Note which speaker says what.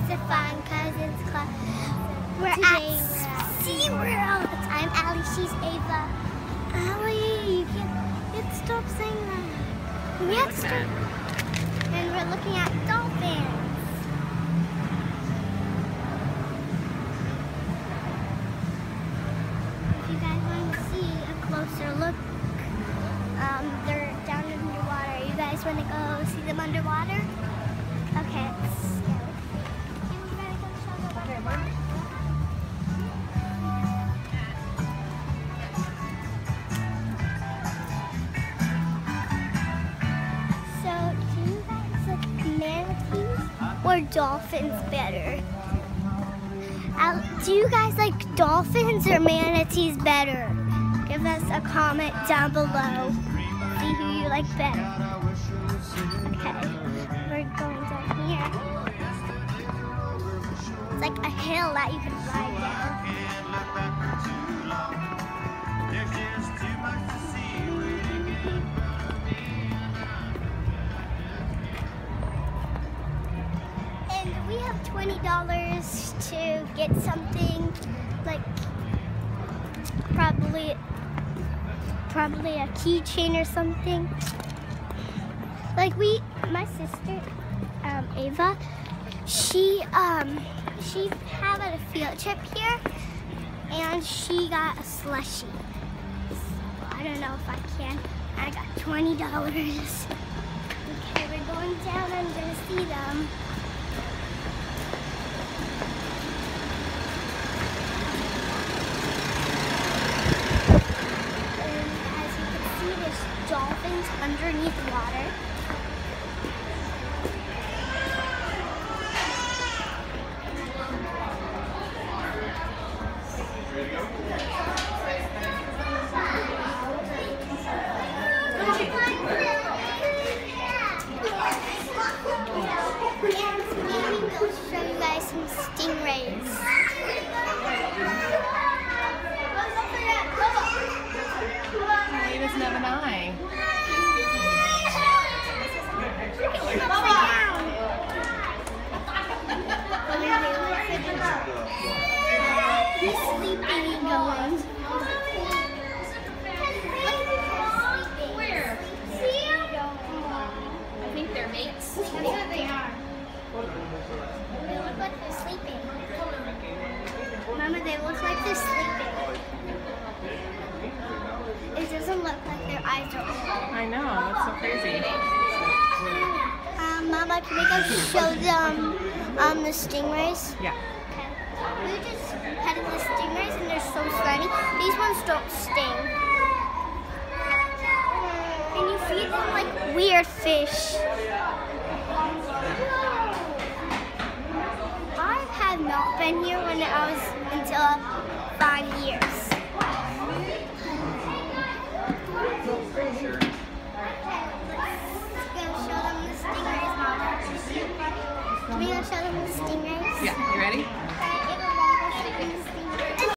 Speaker 1: It's a fun cousins club. We're at SeaWorld. I'm Allie, she's Ava. Allie, you can't stop saying that. We have to start. And we're looking at dolphins. If you guys want to see a closer look, they're down underwater. You guys want to go see them underwater? Okay, let's go. And we gotta go show them underwater. So, do you guys like manatees or dolphins better? Do you guys like dolphins or manatees better? Give us a comment down below. See who you like better. Okay, we're going down here. It's like a hill that you can ride down. And we have $20 to get something like probably a keychain or something. Like my sister, Ava, she had a field trip here, and she got a slushie. So I don't know if I can. I got $20. Okay, we're going down under to see them. Dolphins underneath water. And we'll show you guys some stingrays.
Speaker 2: He doesn't have an eye.
Speaker 1: He's sleeping and going.
Speaker 2: Where? I think they're mates.
Speaker 1: I think they are. They look like they're sleeping. Mama, they look like they're sleeping. It doesn't look like their eyes are open.
Speaker 2: I know, that's so crazy.
Speaker 1: Mama, can we go show them the stingrays?
Speaker 2: Yeah.
Speaker 1: Okay. We were just petting the stingrays and they're so slimy. These ones don't sting. And you feed them like weird fish. I have not been here when I was until 5 years.